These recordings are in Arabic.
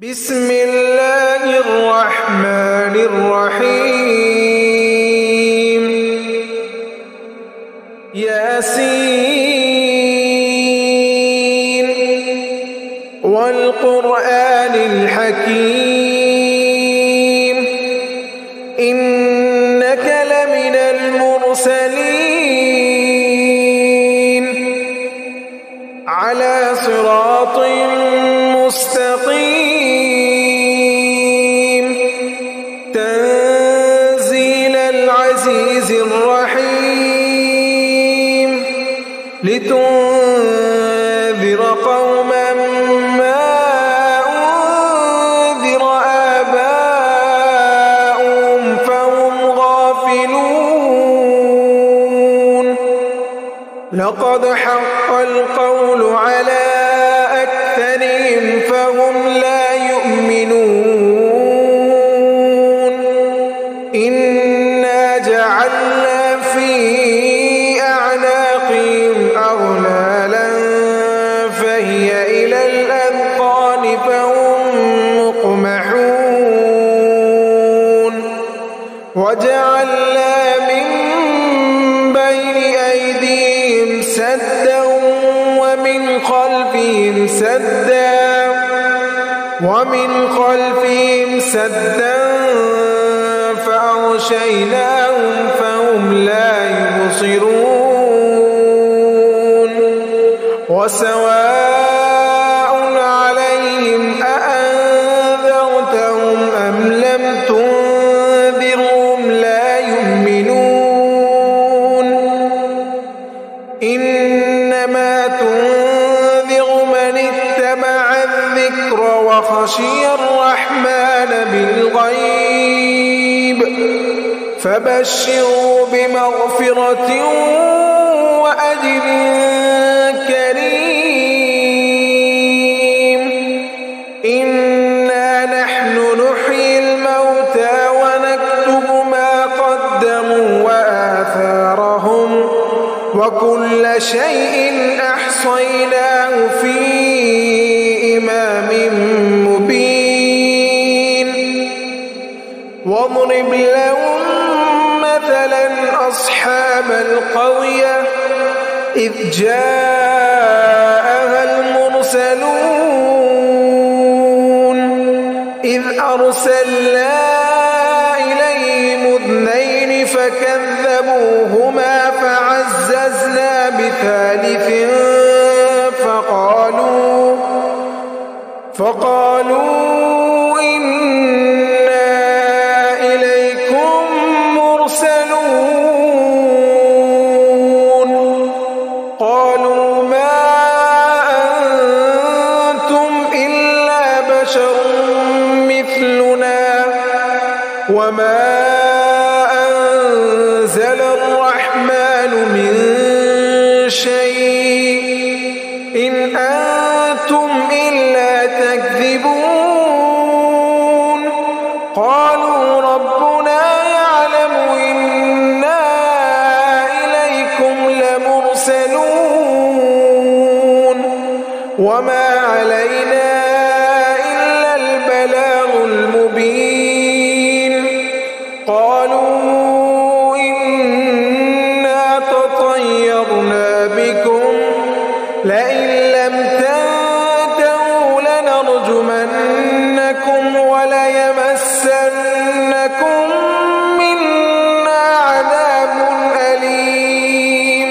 بسم الله الرحمن الرحيم ياسين والقرآن الحكيم إنك لمن المرسلين على صراط مستقيم تنزيل العزيز الرحيم لتنذر قوما ما أنذر آباؤهم فهم غافلون لقد حق القول على أكثرهم فهم لا يؤمنون إنا جعلنا في أعناقهم أغلالا فهي إلى الأذقان فهم مقمحون وجعلنا من بين أيديهم سدا ومن خلفهم سدا فأغشيناهم فهم لا يبصرون وسواء عليهم أأنذرتهم أم لم تنذرهم لا يؤمنون إنما تنذر من اتبع الذكر وخشي الرحمن بالغيب فبشروا بمغفرة وأجر كريم إنا نحن نحيي الموتى ونكتب ما قدموا وآثارهم وكل شيء أحصيناه في إمام مبين واضرب لهم مثلا أصحاب القرية إذ جاءها المرسلون إذ أرسلنا إليهم اثنين فكذبوهما فعززنا بثالث فقالوا إنا إليكم مرسلون قالوا ما أنتم إلا بشر مثلنا وما أنزل الرحمن من شيء إن أنتم إلا تكذبون قالوا ربنا يعلم إنا إليكم لمرسلون وما علينا إلا البلاغ المبين قالوا إنا تطيرنا بكم لئن لم تنتهوا لنرجمنكم وليمسنكم منا عذاب أليم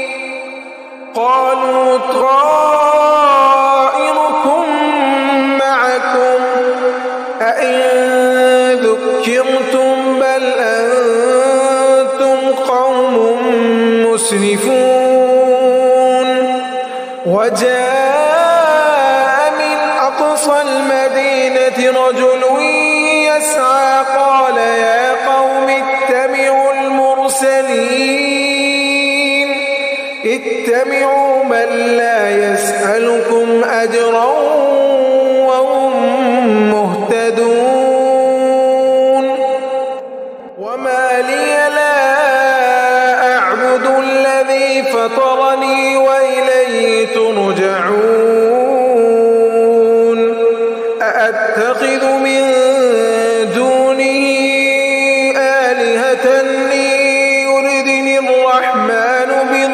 قالوا طائركم معكم أئن ذكرتم بل أنتم قوم مسرفون وجاء من أقصى المدينة رجل يسعى قال يا قوم اتبعوا المرسلين اتبعوا من لا يسألكم أجرا وهم مهتدون وما لي لا أعبد الذي فطرني وإليه ترجعون أتخذ من دونه آلهة إن يردني الرحمن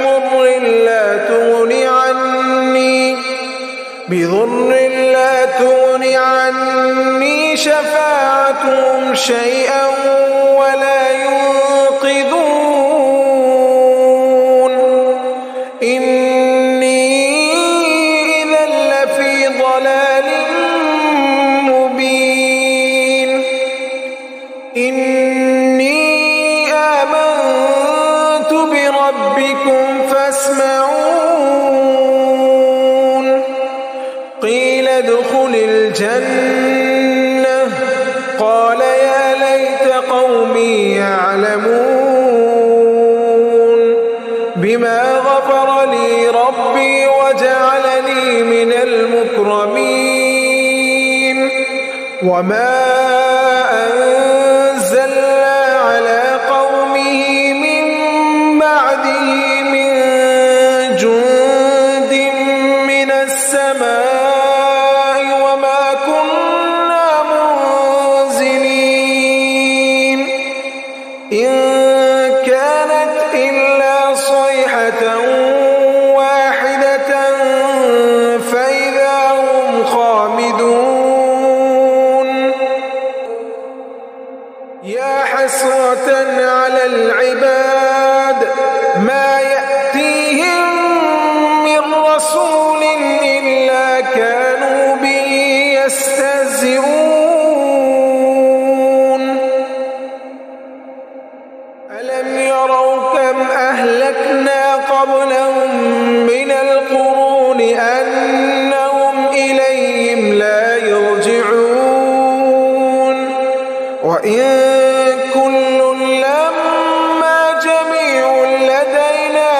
بضر لا تغن عني شفاعتهم شيئا ولا ينقذون إني إذا لفي ضلال مبين إني آمنت بربكم فاسمعون قيل ادخل الجنة قال يا ليت قومي يعلمون بما غفر لي ربي وجعلني من المكرمين وما أنزلنا على قومه من بعده من جند من السماء وما كنا منزلين إن كانت إلا صيحة واحدة فإذا هم خامدون يا حسرة على العباد ما يأتيهم من رسول إلا كانوا به يستهزئون ألم يروا كم أهلكنا قبلهم من القرون أنهم إليهم لا يرجعون وإن كل لما جميع لدينا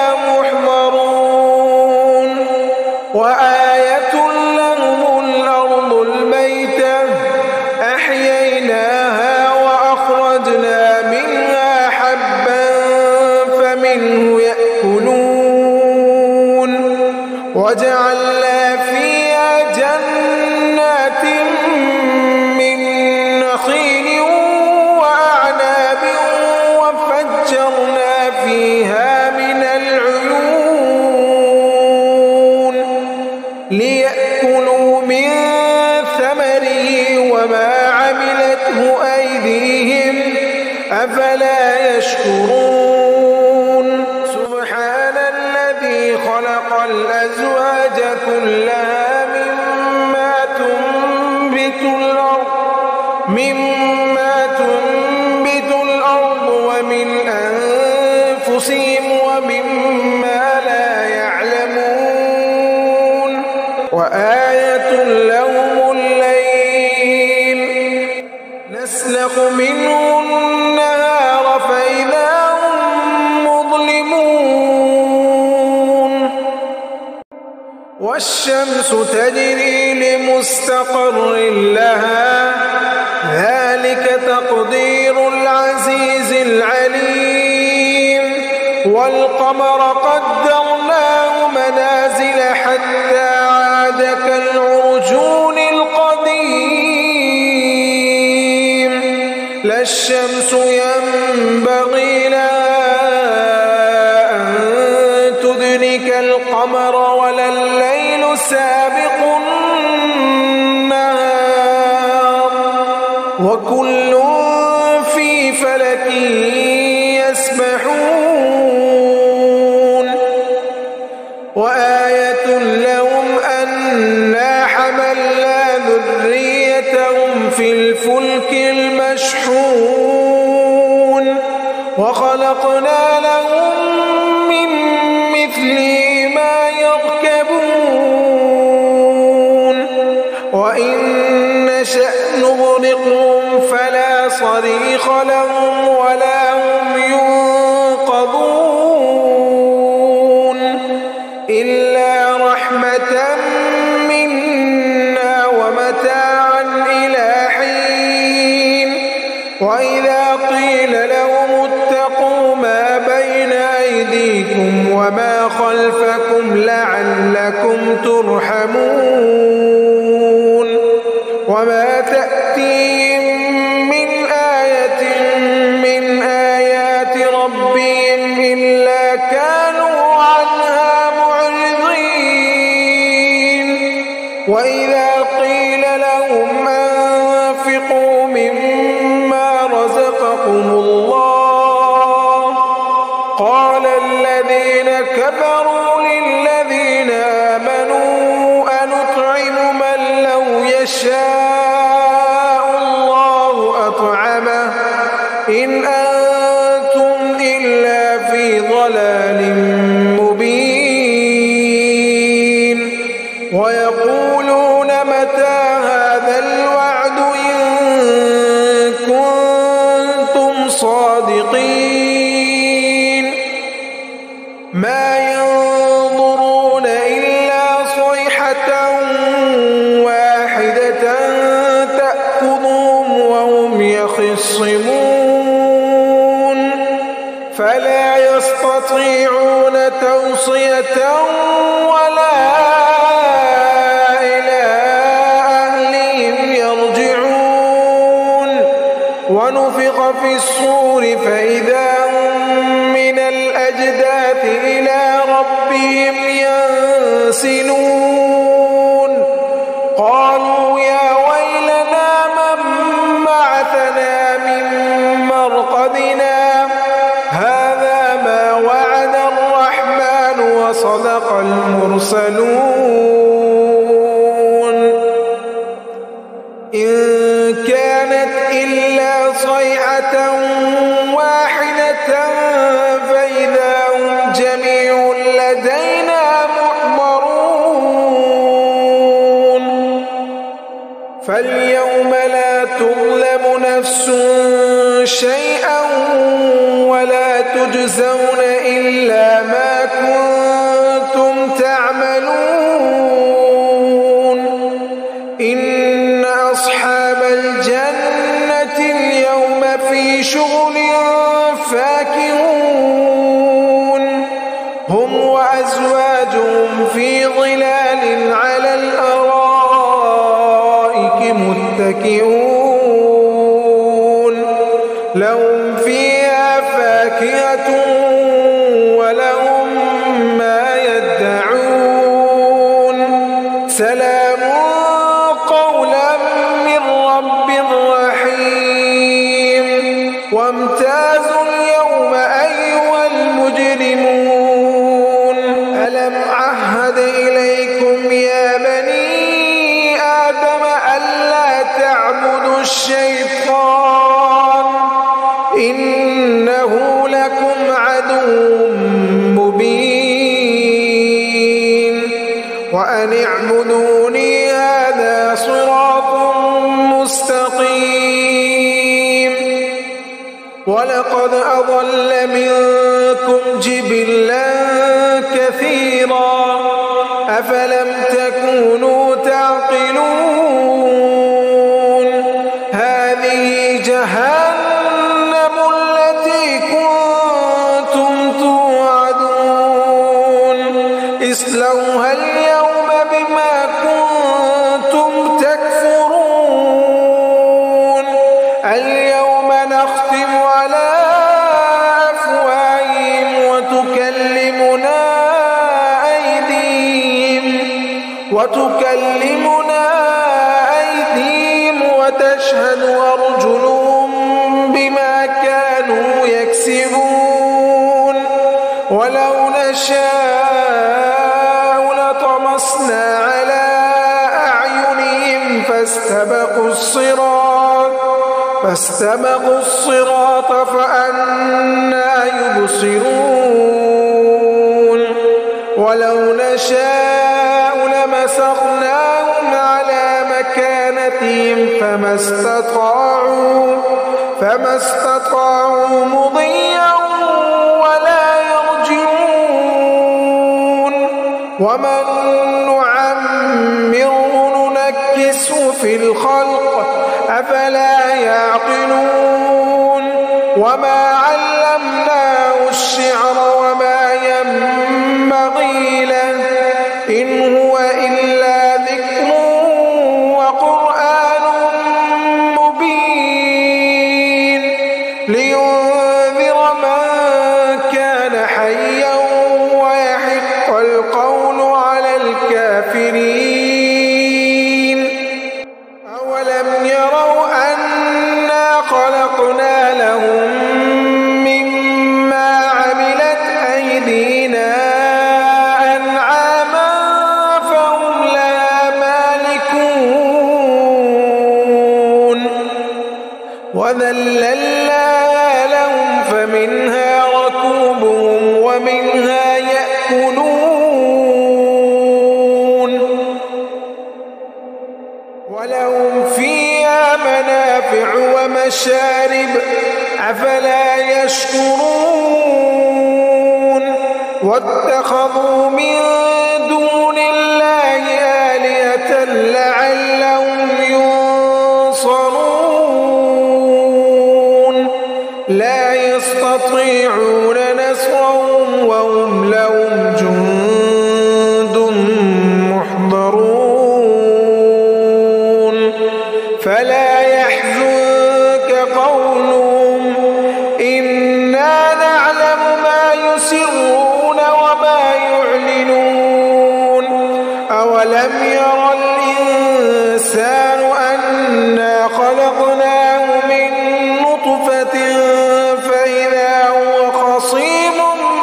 محضرون وآية لهم الأرض الميتة أحييناها وأخرجنا منها حبا فمنه يأكلون وجعلنا فيها جنات من نخيل وأعناب وفجرنا فيها من العيون ليأكلوا من ثمره وما عملته أيديهم أفلا يشكرون سبحان الذي خلق الأزواج كلها مما تنبت الأرض ومن أنفسهم ومما لا يعلمون وآية لهم الليل نسلخ منه النهار فإذا هم مظلمون والشمس تجري لمستقر لها ذلك تقدير العزيز العليم والقمر قدرناه منازل حتى عاد كالعرجون القديم لا الشمس ينبغي لها أن تدرك القمر ولا الليل سابق النهار وكل في فلك يسبحون وآية لهم أنا حملنا ذريتهم في الفلك المشحون وخلقنا لهم من مثله ما يركبون وإن نشأ نغرقهم فلا صريخ لهم ولا هم ينقذون إلا رحمة منا ومتاعا إلى حين وإذا قيل لهم اتقوا ما بين أيديكم وما خلفكم لعلكم ترحمون وما تأتيهم من آية من آيات ربهم إلا كانوا عنها معرضين وإذا قيل لهم أنفقوا مما رزقكم الله قال الذين كفروا للذين آمنوا أنطعم من لو يشاء الله أطعمه إن أنتم إلا في ضلال مبين ويقولون متى هذا الوعد إن كنتم صادقين ما ينظرون إلا صيحة واحدة تأخذهم وهم يخصمون فلا يستطيعون توصية ولا إلى أهلهم يرجعون ونفخ في الصور فإذا هم من الأجداث إلى ربهم ينسلون قالوا يا ويلنا من بعثنا من مرقدنا هذا ما وعد الرحمن وصدق المرسلون إن كانت إلا صيحة واحدة فإذا هم جميع لدينا محضرون فاليوم لا تظلم نفس شيئا ولا تجزون إلا ما كنتم تعملون إن أصحاب الجنة اليوم في شغل فاكهون هم وأزواجهم في ظلال على الأرائك متكئون لهم فيها فاكهة ولهم ما يدعون سلام قولا من رب رحيم وامتازوا اليوم أيها المجرمون ألم عهد إليكم يا بني آدم ألا تعبدوا الشيطان إنه لكم عدو مبين وأن اعبدوني هذا صراط مستقيم ولقد أضل منكم جبلا كثيرا أفلم تكونوا تعقلون هذه جهنم التي كنتم توعدون اصلوها اليوم بما كنتم تكفرون اليوم نختم على أفواههم وتكلمنا أيديهم وتشهد أرجلهم بما كانوا يكسبون ولو نشاء لطمسنا على أعينهم فاستبقوا الصراط فأنى يبصرون ولو نشاء لمسخناهم على مكانتهم فما استطاعوا مضيا ولا يرجعون ومن نعمره ننكسه في الخلق أفلا يعقلون وما علمناه الشعر وما ينبغي له إن هو إلا ذكر وقرآن أولم يروا أنا خلقنا لهم مما عملت أيدينا أنعاما فهم لها مالكون وذللناها لهم فمنها ركوبهم ومنها يأكلون ولهم فيها منافع ومشارب أفلا يشكرون واتخذوا من دون الله آلهة لعلهم ينصرون لا يستطيعون نصرهم وهم لهم جند محضرون فلا يحزنك قولهم إنا نعلم ما يسرون وما يعلنون أولم ير الإنسان أنا خلقناه من نطفة فإذا هو خصيم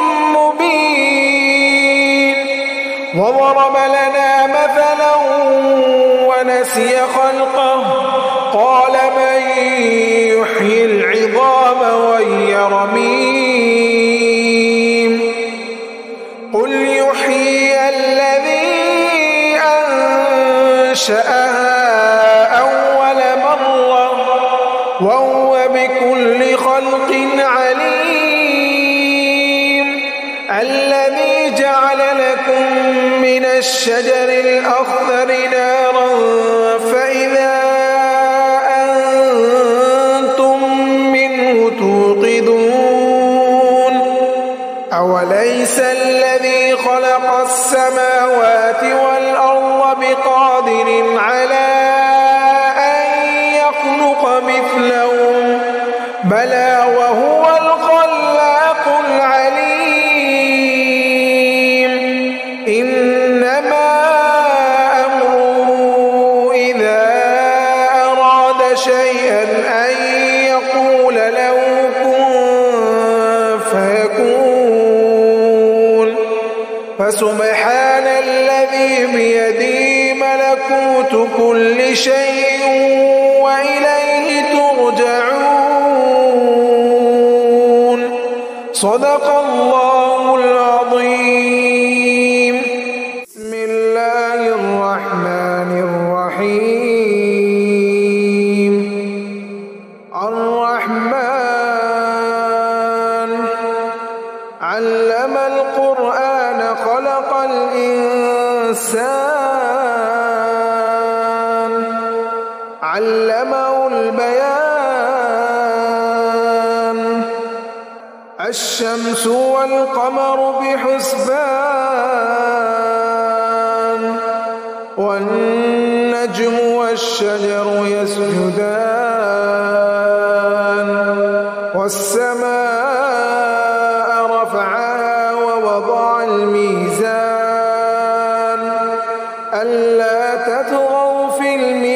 مبين وضرب لنا مثلا ونسي خلقه قال من يحيي العظام وهي رميم قل يحيي الذي أنشأها أول مرة وهو بكل خلق عليم الذي جعل لكم من الشجر الأخضر نارا فإذا أنتم منه توقدون أوليس الذي خلق السماوات والأرض بقادر على أن يخلق مثلهم بلى وهو الخلاق العليم إنما أمره إذا أراد شيئا أن يقول له كن فيكون فسبحان الذي بيده ملكوت كل شيء وإليه ترجعون صدق الله العظيم بسم الله الرحمن الرحيم الرحمن علم القرآن خلق الإنسان علمه البيان الشمس والقمر بحسبان والنجم والشجر يسجدان والسماء رفعها ووضع الميزان ألا تطغوا في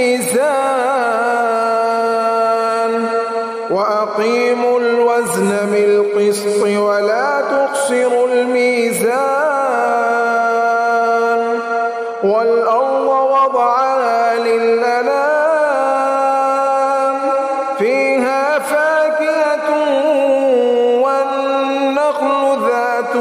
الميزان وأقيموا الوزن بالقسط ولا تخسروا الميزان والأرض وضعها للأنام فيها فاكهة والنخل ذات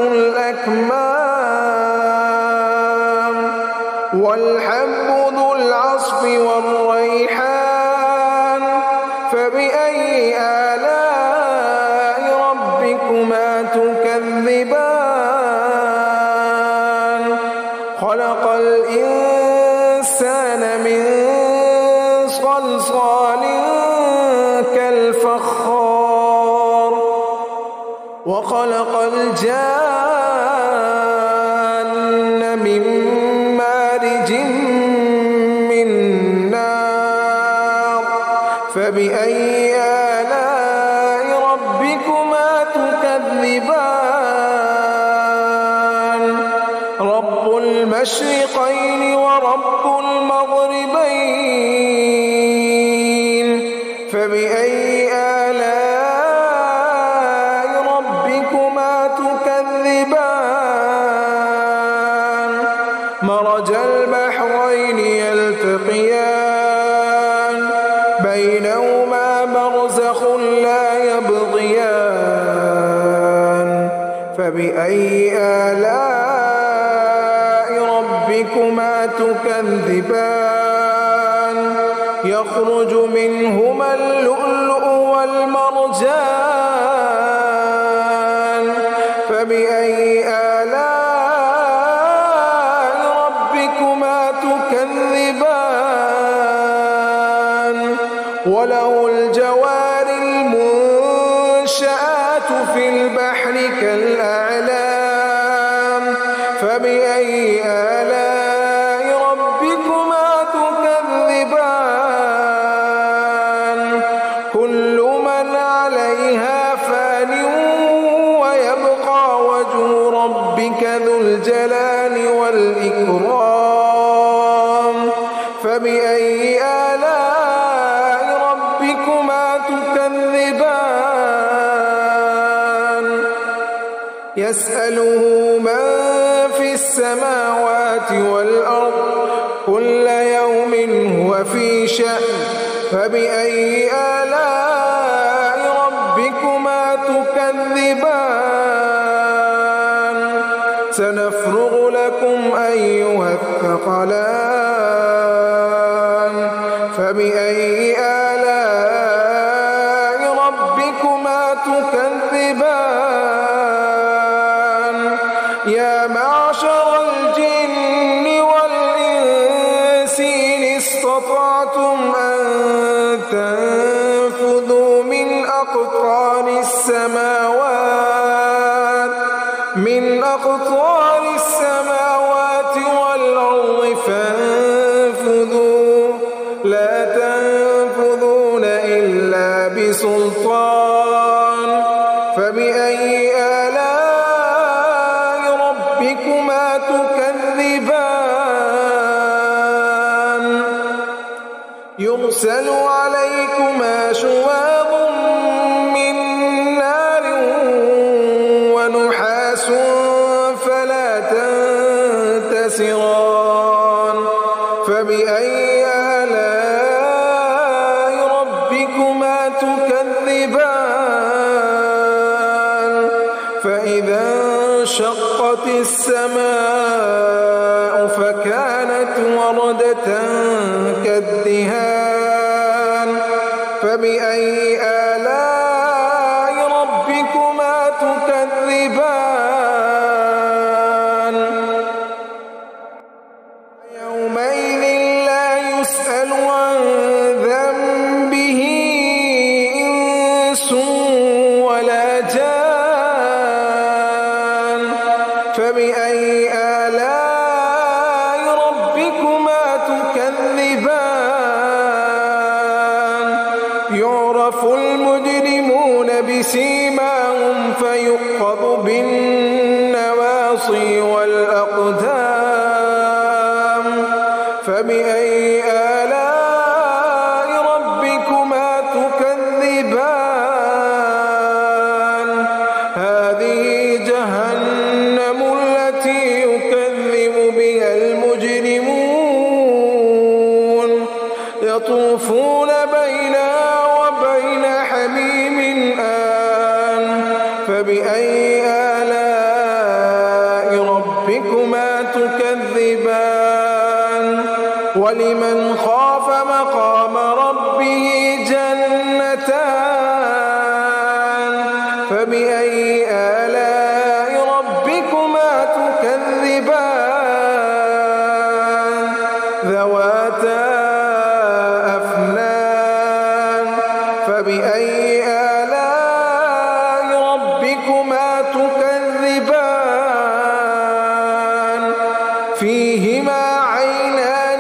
الأكمام والحب ذو العصف والريحان فبأي آلاء ربكما تكذبان خلق الإنسان من صلصال كالفخار وخلق الجان من مارج من نار فبأي آلاء ربكما تكذبان رب المشرقين ورب المغربين فبأي آلاء ربكما تكذبان مرج البحرين يلتقيان بينهما برزخ لا يبغيان فبأي آلاء ربكما تكذبان يخرج منهما اللؤلؤ والمرجان فبأي آلاء ربكما تكذبان وله الجوار المنشآت في البحر كالأعلام فبأي آلاء ربكما تكذبان كل من عليها فان ويبقى وجه ربك ذو الجلال والإكرام فبأي آلاء ربكما تكذبان يسأله من في السماوات والأرض كل يوم هو في شأن فبأي آلاء ربكما تكذبان سنفرغ لكم أيها الثقلان فبأي آلاء ربكما تكذبان يا معشر الجن والإنس إن استطعتم أن تنفذوا من أقطار السماوات والأرض فانفذوا لا تنفذون إلا بسلطان فبأي آلاء ربكما تكذبان يرسل عليكما شواظ من نار ونحاس فلا تنتصران فبأي آلاء ربكما تكذبان فإذا انشقت السماء فكانت وردة كالدهان فبأي آلاء ربكما تكذبان يومئذ لا يسأل عن ذنبه إنس ولا جان فبأي آلاء ربكما تكذبان يعرف المجرمون بسيماهم فيؤخذ بالنواصي والأقدام فبأي آلاء ربكما تكذبان هذه جهنم التي يكذب بها المجرمون يطوفون بينها وبين حميم آن فبأي آلاء ربكما تكذبان ولمن خاف مقام ربه جنتان فبأي آلاء ربكما تكذبان ذواتا أفنان فبأي آلاء ربكما تكذبان فيهما عينان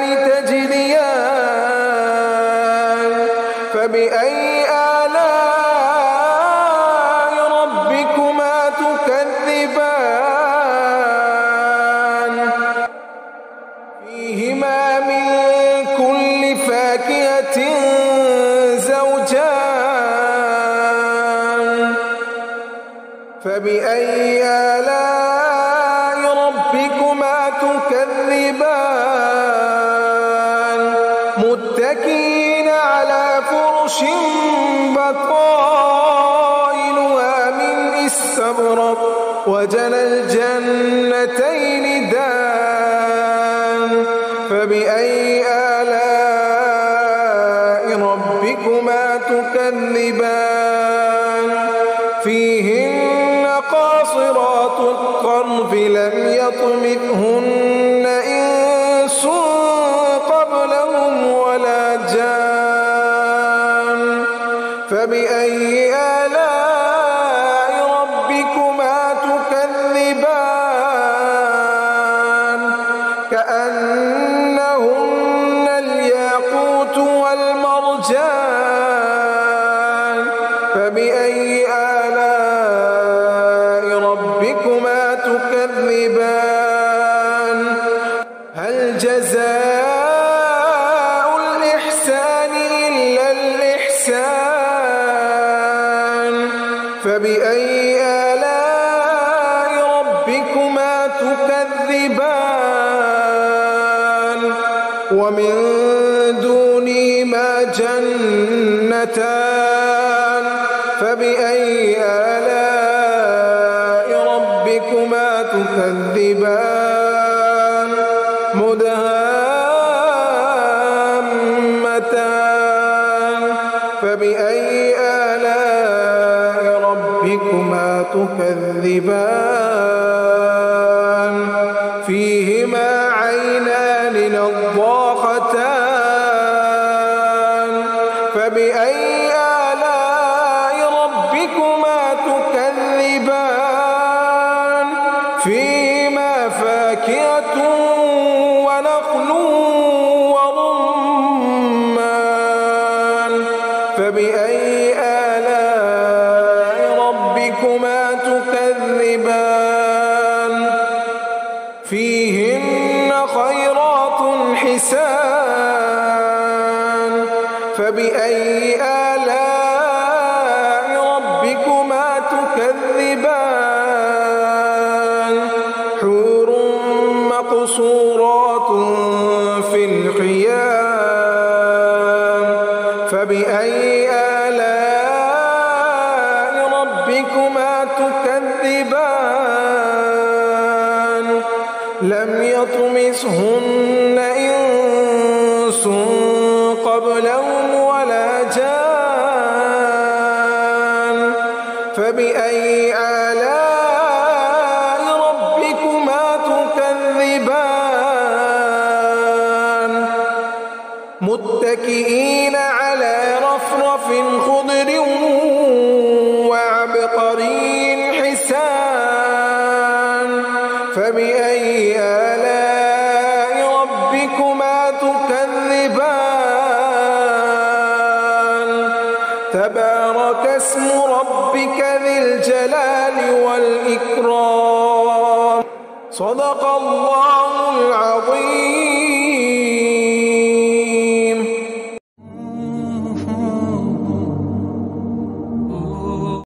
تجريان فبأي آلاء ربكما تكذبان فيهما من كل فاكهة زوجان فبأي آلاء ربكما تكذبان متكئين على فرش بطائنها من استبرق وجنى الجنتين دان فبأي آلاء ربكما تكذبان فيهن قاصرات الطرف لم يطمثهن إنس قبلهم ولا جان فبأي آلاء ربكما تكذبان كأنهن الياقوت والمرجان فبأي آلاء ربكما تكذبان هل جزاء الإحسان إلا الإحسان فبأي آلاء ربكما تكذبان ومن دونهما جنتان فبأي آلاء ربكما تكذبان مدهامتان فبأي آلاء ربكما تكذبان فيهما عينان نضاختان فبأي آلاء ربكما تكذبان فيهما فاكهة ونخل ورمان فبأي آلاء ربكما تكذبان فيهن خيرات حسان فبأي آلاء ربكما تكذبان حور مقصورات في الخيام فبأي آلاء ربكما تكذبان لم يطمثهن إنس قبلهم ولا جان فبأي آلاء ربكما تكذبان متكئين على رفرف خضر وعبقري حسان فبأي آلاء ربكما تكذبان تبارك اسم ربك ذي الجلال والإكرام صدق الله العظيم.